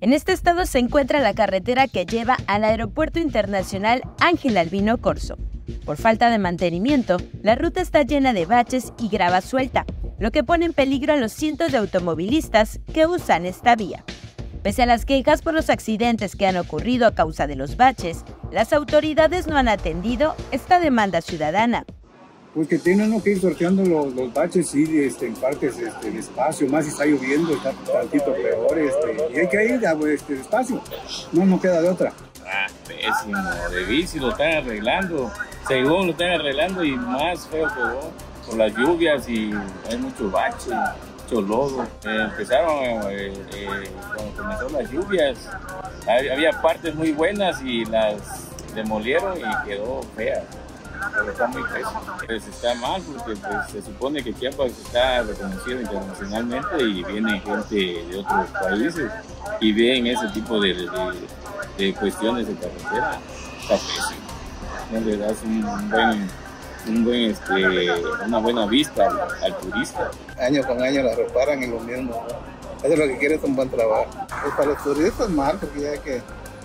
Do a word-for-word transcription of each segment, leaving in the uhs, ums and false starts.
En este estado se encuentra la carretera que lleva al Aeropuerto Internacional Ángel Albino Corzo. Por falta de mantenimiento, la ruta está llena de baches y grava suelta, lo que pone en peligro a los cientos de automovilistas que usan esta vía. Pese a las quejas por los accidentes que han ocurrido a causa de los baches, las autoridades no han atendido esta demanda ciudadana. Pues que tiene uno que ir sorteando los, los baches, sí, este, en partes este, despacio, más si está lloviendo, está tantito peor, este, y hay que ir este, despacio, no, no queda de otra. Ah, pésimo, de bici lo están arreglando, según lo están arreglando y más feo que vos, por las lluvias y hay mucho bache, mucho lodo. Eh, empezaron, eh, eh, cuando comenzó las lluvias, había partes muy buenas y las demolieron y quedó fea. Pero está muy pésimo. Pues está mal porque pues, se supone que Chiapas está reconocido internacionalmente y viene gente de otros países y ven ese tipo de, de, de cuestiones de carretera. Está pésimo. No le das un, un buen, un buen este, una buena vista al, al turista. Año con año la reparan y lo mismo, ¿no? Eso es lo que quiere, es un buen trabajo. Pues para los turistas mal, porque ya que,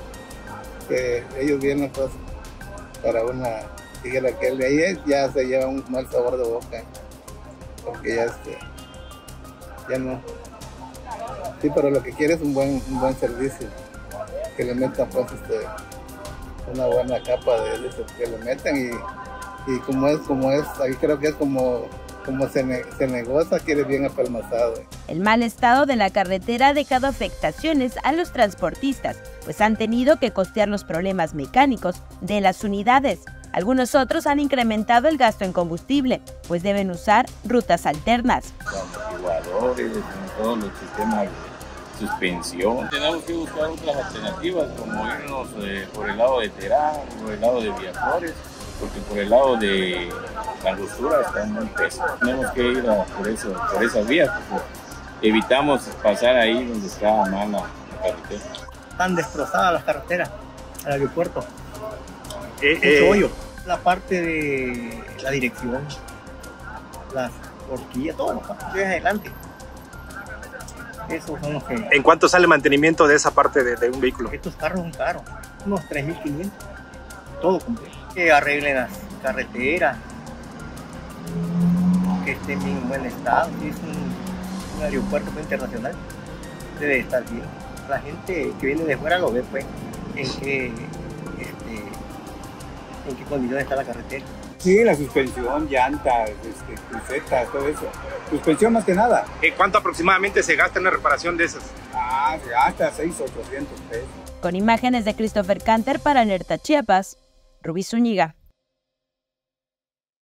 que ellos vienen pues para una... Dígale que de ahí ya se lleva un mal sabor de boca, porque ya este, ya no. Sí, pero lo que quiere es un buen, un buen servicio, que le metan pues este, una buena capa de eso, que le metan y, y como es, como es, ahí creo que es como, como se, ne, se negocia, quiere bien apelmazado. El mal estado de la carretera ha dejado afectaciones a los transportistas, pues han tenido que costear los problemas mecánicos de las unidades. Algunos otros han incrementado el gasto en combustible, pues deben usar rutas alternas. Los amortiguadores, todos los sistemas de suspensión. Tenemos que buscar otras alternativas, como irnos eh, por el lado de Terán, por el lado de Villaflores, porque por el lado de la Angostura está muy pesado. Tenemos que ir a, por, eso, por esas vías, porque evitamos pasar ahí donde está mal la, la carretera. Están destrozadas las carreteras al aeropuerto. Eh, Mucho eh, hoyo. La parte de la dirección, las horquillas, todo lo que es adelante. Esos son los que... ¿En cuánto sale el mantenimiento de esa parte de, de un vehículo? Estos carros son caros, unos tres mil quinientos, todo completo. Que arreglen las carreteras, que estén bien en buen estado. Si es un, un aeropuerto internacional, debe estar bien. La gente que viene de fuera lo ve, pues, en qué... en qué condición está la carretera. Sí, la suspensión, llantas, este, crucetas, todo eso. Suspensión más que nada. ¿En cuánto aproximadamente se gasta en la reparación de esas? Ah, se gasta seis mil ochocientos pesos. Con imágenes de Christopher Canter para Alerta Chiapas, Rubí Zúñiga.